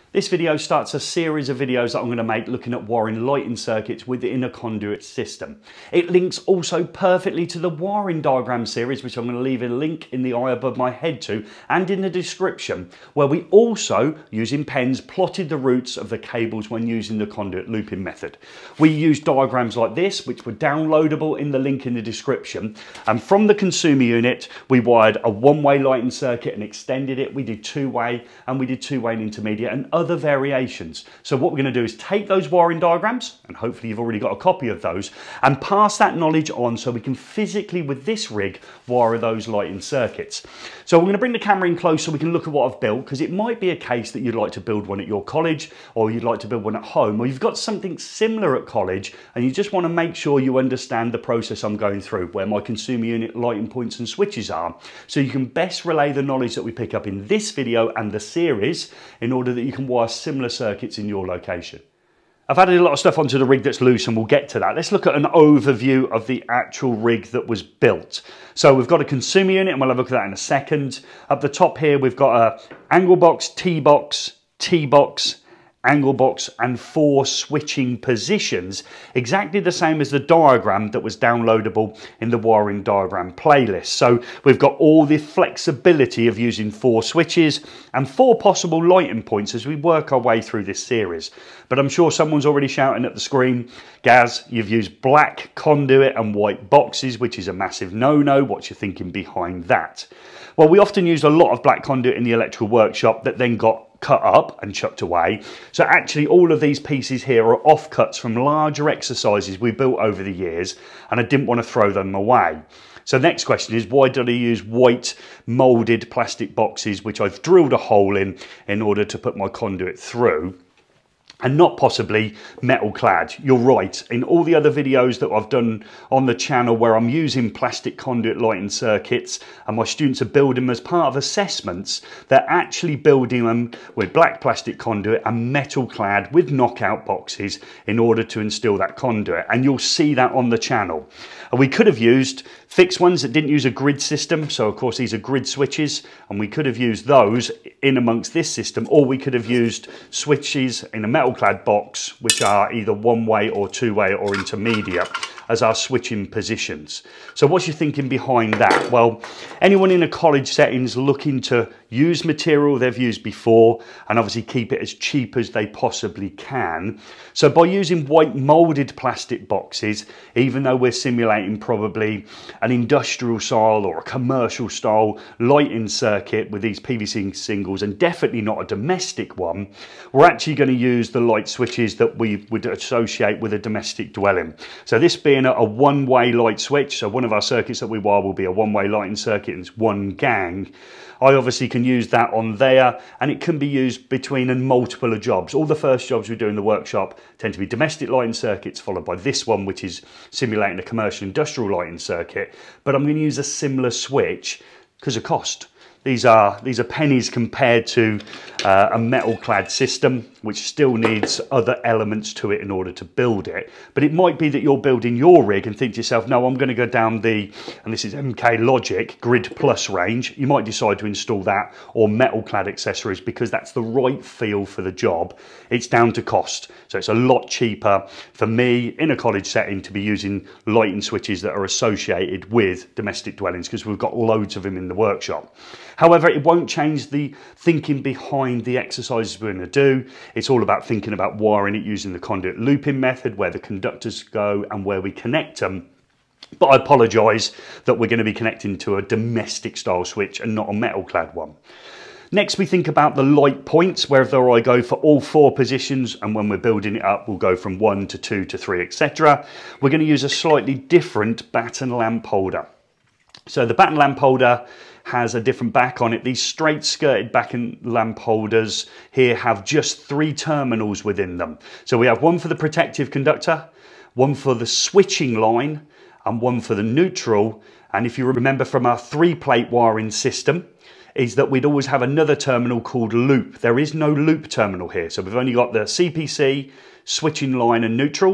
This video starts a series of videos that I'm going to make looking at wiring lighting circuits within a conduit system. It links also perfectly to the wiring diagram series, which I'm going to leave a link in the eye above my head to and in the description, where we also, using pens, plotted the routes of the cables when using the conduit looping method. We used diagrams like this, which were downloadable in the link in the description, and from the consumer unit we wired a one-way lighting circuit and extended it. We did two-way and we did two-way and intermediate and other variations. So what we're going to do is take those wiring diagrams, and hopefully you've already got a copy of those, and pass that knowledge on so we can physically, with this rig, wire those lighting circuits. So we're going to bring the camera in close so we can look at what I've built, because it might be a case that you'd like to build one at your college, or you'd like to build one at home, or you've got something similar at college and you just want to make sure you understand the process I'm going through, where my consumer unit lighting points and switches are, so you can best relay the knowledge that we pick up in this video and the series in order that you can wire similar circuits in your location. I've added a lot of stuff onto the rig that's loose and we'll get to that. Let's look at an overview of the actual rig that was built. So we've got a consumer unit and we'll have a look at that in a second. Up the top here we've got a angle box, T-box, T-box, angle box and 4 switching positions, exactly the same as the diagram that was downloadable in the wiring diagram playlist. So we've got all the flexibility of using 4 switches and 4 possible lighting points as we work our way through this series. But I'm sure someone's already shouting at the screen, Gaz, you've used black conduit and white boxes, which is a massive no-no. What's your thinking behind that? Well, we often used a lot of black conduit in the electrical workshop that then got cut up and chucked away. So actually all of these pieces here are offcuts from larger exercises we built over the years, and I didn't want to throw them away. So next question is, why did I use white molded plastic boxes, which I've drilled a hole in order to put my conduit through, and not possibly metal clad? You're right, in all the other videos that I've done on the channel where I'm using plastic conduit lighting circuits and my students are building them as part of assessments, they're actually building them with black plastic conduit and metal clad with knockout boxes in order to install that conduit, and you'll see that on the channel. And we could have used fixed ones that didn't use a grid system, so of course these are grid switches, and we could have used those in amongst this system, or we could have used switches in a metal clad box which are either one-way or two-way or intermediate as our switching positions. So what's your thinking behind that? Well, anyone in a college setting is looking to use material they've used before and obviously keep it as cheap as they possibly can. So by using white molded plastic boxes, even though we're simulating probably an industrial style or a commercial style lighting circuit with these PVC singles and definitely not a domestic one, we're actually going to use the light switches that we would associate with a domestic dwelling. So this being a one-way light switch, so one of our circuits that we wire will be a one-way lighting circuit and it's one gang. I obviously can use that on there, and it can be used between and multiple jobs. All the first jobs we do in the workshop tend to be domestic lighting circuits, followed by this one, which is simulating a commercial industrial lighting circuit. But I'm going to use a similar switch because of cost. These are pennies compared to a metal clad system, which still needs other elements to it in order to build it. But it might be that you're building your rig and think to yourself, no, I'm going to go down the, and this is MK Logic, Grid Plus range. You might decide to install that or metal clad accessories because that's the right feel for the job. It's down to cost. So it's a lot cheaper for me in a college setting to be using lighting switches that are associated with domestic dwellings because we've got loads of them in the workshop. However, it won't change the thinking behind the exercises we're going to do. It's all about thinking about wiring it using the conduit looping method, where the conductors go and where we connect them. But I apologise that we're going to be connecting to a domestic style switch and not a metal clad one. Next, we think about the light points, whether I go for all 4 positions, and when we're building it up, we'll go from 1 to 2 to 3, etc. We're going to use a slightly different batten lamp holder. So the batten lamp holder has a different back on it. These straight skirted batten lamp holders here have just 3 terminals within them. So we have one for the protective conductor, one for the switching line, and one for the neutral. And if you remember from our 3-plate wiring system, is that we'd always have another terminal called loop. There is no loop terminal here. So we've only got the CPC, switching line and neutral,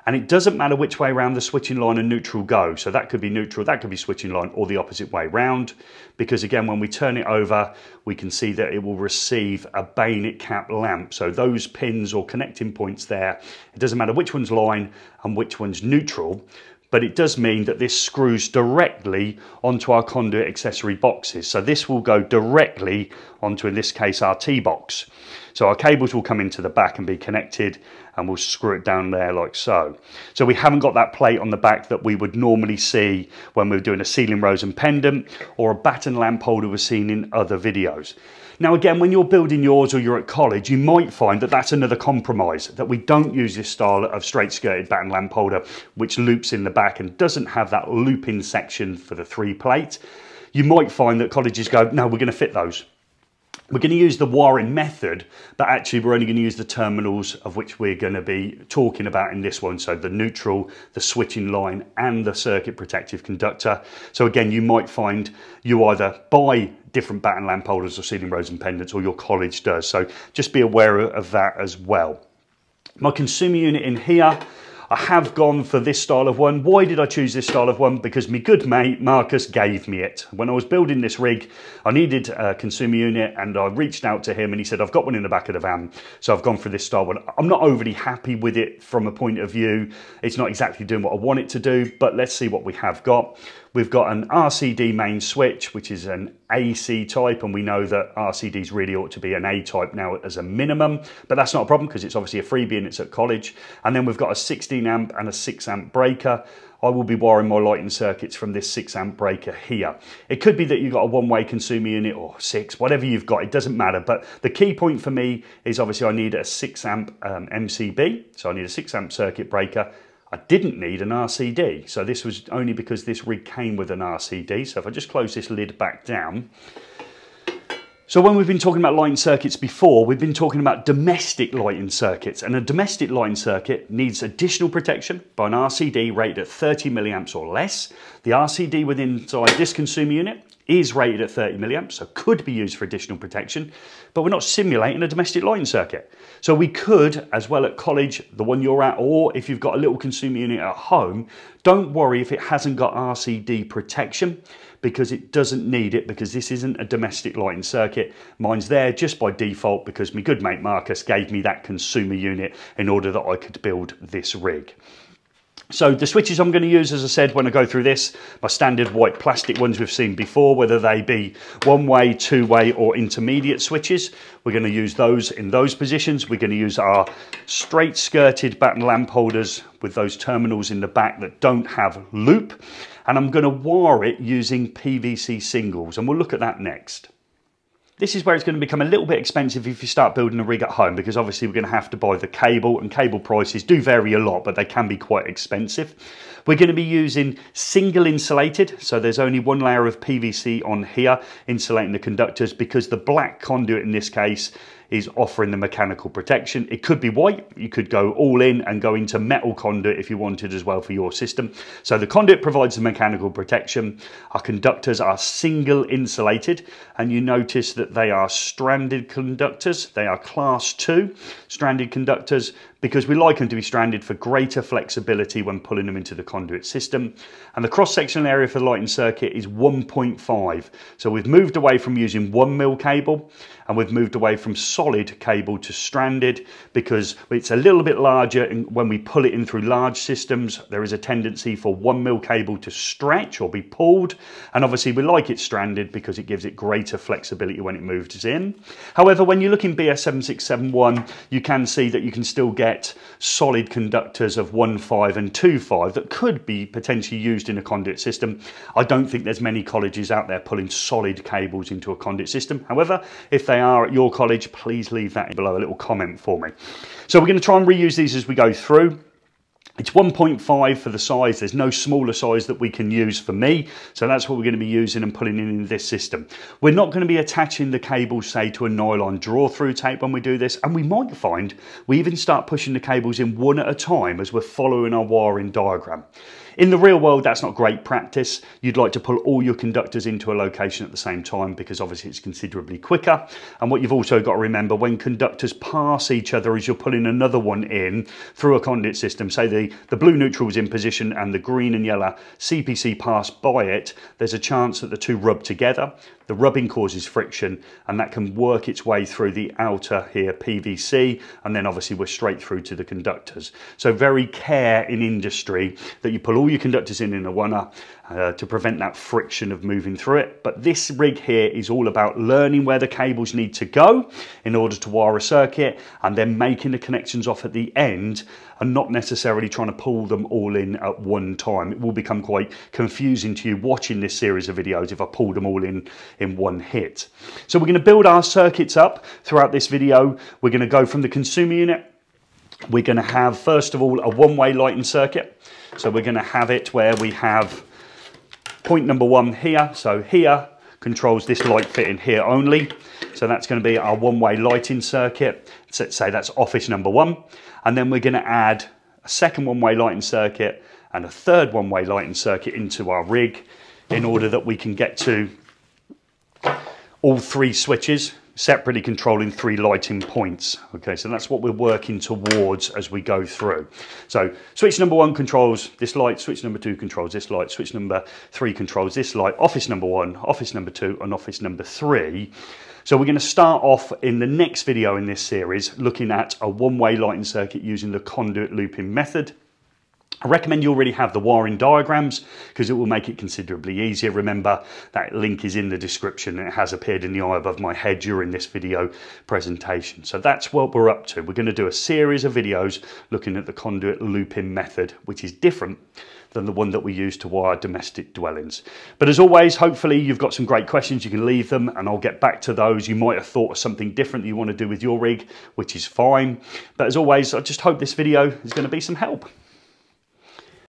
And it doesn't matter which way around the switching line and neutral go. So that could be neutral, that could be switching line, or the opposite way round. Because again, when we turn it over, we can see that it will receive a bayonet cap lamp. So those pins or connecting points there, it doesn't matter which one's line and which one's neutral, but it does mean that this screws directly onto our conduit accessory boxes. So this will go directly onto, in this case, our T-box. So our cables will come into the back and be connected, and we'll screw it down there like so. So we haven't got that plate on the back that we would normally see when we're doing a ceiling rose and pendant, or a batten lamp holder we've seen in other videos. Now again, when you're building yours or you're at college, you might find that that's another compromise, that we don't use this style of straight skirted batten lamp holder, which loops in the back and doesn't have that looping section for the 3 plate. You might find that colleges go, no, we're going to fit those. We're going to use the wiring method, but actually we're only going to use the terminals of which we're going to be talking about in this one. So the neutral, the switching line, and the circuit protective conductor. So again, you might find you either buy different batten lamp holders or ceiling rose and pendants, or your college does. So just be aware of that as well. My consumer unit in here, I have gone for this style of one. Why did I choose this style of one? Because my good mate Marcus gave me it. When I was building this rig, I needed a consumer unit, and I reached out to him and he said, I've got one in the back of the van. So I've gone for this style one. I'm not overly happy with it from a point of view. It's not exactly doing what I want it to do, but let's see what we have got. We've got an RCD main switch, which is an AC type, and we know that RCDs really ought to be an A type now as a minimum, but that's not a problem because it's obviously a freebie and it's at college. And then we've got a 16 amp and a 6 amp breaker. I will be wiring my lighting circuits from this 6 amp breaker here. It could be that you've got a one-way consumer unit or 6, whatever you've got, it doesn't matter. But the key point for me is obviously I need a 6 amp MCB, so I need a 6 amp circuit breaker. I didn't need an RCD, so this was only because this rig came with an RCD. So if I just close this lid back down. So when we've been talking about lighting circuits before, we've been talking about domestic lighting circuits, and a domestic lighting circuit needs additional protection by an RCD rated at 30 milliamps or less. The RCD within inside this consumer unit is rated at 30 milliamps, so could be used for additional protection, but we're not simulating a domestic lighting circuit. So we could, as well at college, the one you're at, or if you've got a little consumer unit at home, don't worry if it hasn't got RCD protection, because it doesn't need it, because this isn't a domestic lighting circuit. Mine's there just by default because my good mate Marcus gave me that consumer unit in order that I could build this rig. So the switches I'm going to use, as I said, when I go through this, my standard white plastic ones we've seen before, whether they be one-way, two-way or intermediate switches. We're going to use those in those positions. We're going to use our straight skirted batten lamp holders with those terminals in the back that don't have loop. And I'm going to wire it using PVC singles, and we'll look at that next. This is where it's going to become a little bit expensive if you start building a rig at home, because obviously we're going to have to buy the cable, and cable prices do vary a lot, but they can be quite expensive. We're going to be using single insulated, so there's only one layer of PVC on here insulating the conductors, because the black conduit in this case is offering the mechanical protection. It could be white, you could go all in and go into metal conduit if you wanted as well for your system. So the conduit provides the mechanical protection. Our conductors are single insulated, and you notice that they are stranded conductors. They are class 2 stranded conductors, because we like them to be stranded for greater flexibility when pulling them into the conduit system. And the cross-sectional area for the lighting circuit is 1.5. So we've moved away from using 1mm cable, and we've moved away from solid cable to stranded, because it's a little bit larger, and when we pull it in through large systems, there is a tendency for 1mm cable to stretch or be pulled. And obviously we like it stranded because it gives it greater flexibility when it moves in. However, when you look in BS7671, you can see that you can still get solid conductors of 1.5 and 2.5 that could be potentially used in a conduit system. I don't think there's many colleges out there pulling solid cables into a conduit system. However, if they are at your college, please leave that below, a little comment for me. So we're going to try and reuse these as we go through. It's 1.5 for the size. There's no smaller size that we can use for me. So that's what we're going to be using and putting in this system. We're not going to be attaching the cables, say, to a nylon draw-through tape when we do this. And we might find we even start pushing the cables in one at a time as we're following our wiring diagram. In the real world, that's not great practice. You'd like to pull all your conductors into a location at the same time, because obviously it's considerably quicker. And what you've also got to remember, when conductors pass each other as you're pulling another one in through a conduit system, say obviously the blue neutral is in position and the green and yellow CPC pass by it, there's a chance that the two rub together. The rubbing causes friction and that can work its way through the outer here PVC, and then obviously we're straight through to the conductors. So very care in industry that you pull all your conductors in a runner to prevent that friction of moving through it. But this rig here is all about learning where the cables need to go in order to wire a circuit, and then making the connections off at the end, and not necessarily trying to pull them all in at one time. It will become quite confusing to you watching this series of videos if I pull them all in one hit. So we're going to build our circuits up throughout this video. We're going to go from the consumer unit. We're going to have, first of all, a one-way lighting circuit. So we're going to have it where we have point number one here. So here controls this light fitting here only. So that's going to be our one-way lighting circuit. So let's say that's office number one. And then we're going to add a second one-way lighting circuit and a third one-way lighting circuit into our rig in order that we can get to all three switches separately controlling three lighting points. Okay, so that's what we're working towards as we go through. So switch number one controls this light, switch number two controls this light, switch number three controls this light, office number one, office number two, and office number three. So we're going to start off in the next video in this series looking at a one-way lighting circuit using the conduit looping method. I recommend you already have the wiring diagrams because it will make it considerably easier. Remember, that link is in the description and it has appeared in the eye above my head during this video presentation. So that's what we're up to. We're going to do a series of videos looking at the conduit looping method, which is different than the one that we use to wire domestic dwellings. But as always, hopefully you've got some great questions. You can leave them and I'll get back to those. You might have thought of something different that you want to do with your rig, which is fine. But as always, I just hope this video is going to be some help.